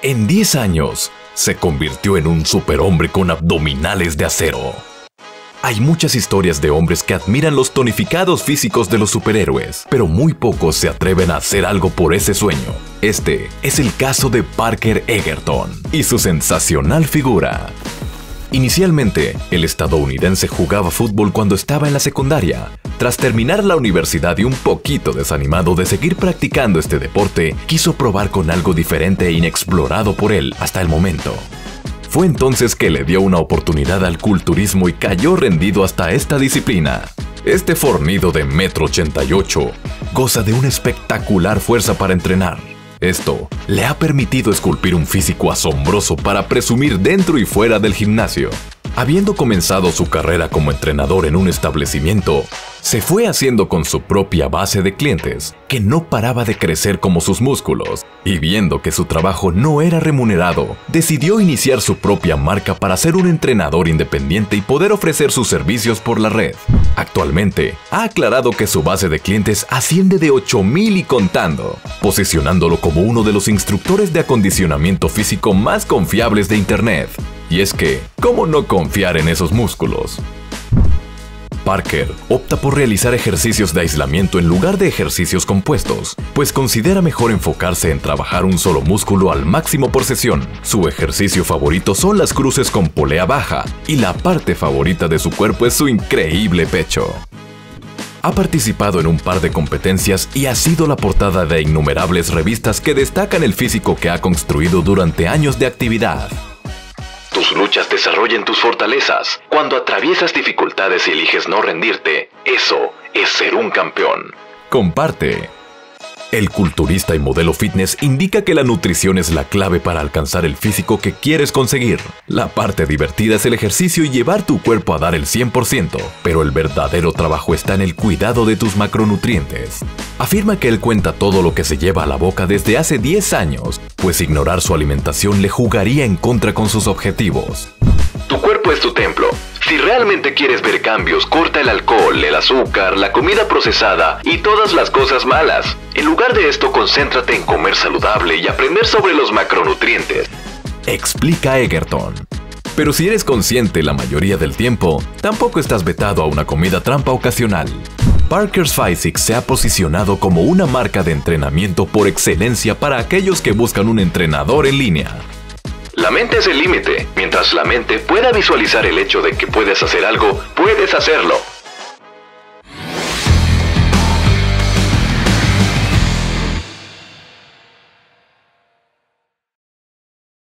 En 10 años, se convirtió en un superhombre con abdominales de acero. Hay muchas historias de hombres que admiran los tonificados físicos de los superhéroes, pero muy pocos se atreven a hacer algo por ese sueño. Este es el caso de Parker Egerton y su sensacional figura. Inicialmente, el estadounidense jugaba fútbol cuando estaba en la secundaria. Tras terminar la universidad y un poquito desanimado de seguir practicando este deporte, quiso probar con algo diferente e inexplorado por él hasta el momento. Fue entonces que le dio una oportunidad al culturismo y cayó rendido hasta esta disciplina. Este fornido de 1,88 m goza de una espectacular fuerza para entrenar. Esto le ha permitido esculpir un físico asombroso para presumir dentro y fuera del gimnasio. Habiendo comenzado su carrera como entrenador en un establecimiento, se fue haciendo con su propia base de clientes, que no paraba de crecer como sus músculos, y viendo que su trabajo no era remunerado, decidió iniciar su propia marca para ser un entrenador independiente y poder ofrecer sus servicios por la red. Actualmente, ha aclarado que su base de clientes asciende de 8,000 y contando, posicionándolo como uno de los instructores de acondicionamiento físico más confiables de Internet. Y es que, ¿cómo no confiar en esos músculos? Parker opta por realizar ejercicios de aislamiento en lugar de ejercicios compuestos, pues considera mejor enfocarse en trabajar un solo músculo al máximo por sesión. Su ejercicio favorito son las cruces con polea baja, y la parte favorita de su cuerpo es su increíble pecho. Ha participado en un par de competencias y ha sido la portada de innumerables revistas que destacan el físico que ha construido durante años de actividad. Tus luchas desarrollen tus fortalezas. Cuando atraviesas dificultades y eliges no rendirte, eso es ser un campeón. Comparte. El culturista y modelo fitness indica que la nutrición es la clave para alcanzar el físico que quieres conseguir. La parte divertida es el ejercicio y llevar tu cuerpo a dar el 100%, pero el verdadero trabajo está en el cuidado de tus macronutrientes. Afirma que él cuenta todo lo que se lleva a la boca desde hace 10 años, pues ignorar su alimentación le jugaría en contra con sus objetivos. Tu cuerpo es tu templo. Si realmente quieres ver cambios, corta el alcohol, el azúcar, la comida procesada y todas las cosas malas. En lugar de esto, concéntrate en comer saludable y aprender sobre los macronutrientes, explica Egerton. Pero si eres consciente la mayoría del tiempo, tampoco estás vetado a una comida trampa ocasional. Parker's Physique se ha posicionado como una marca de entrenamiento por excelencia para aquellos que buscan un entrenador en línea. La mente es el límite. Mientras la mente pueda visualizar el hecho de que puedes hacer algo, puedes hacerlo.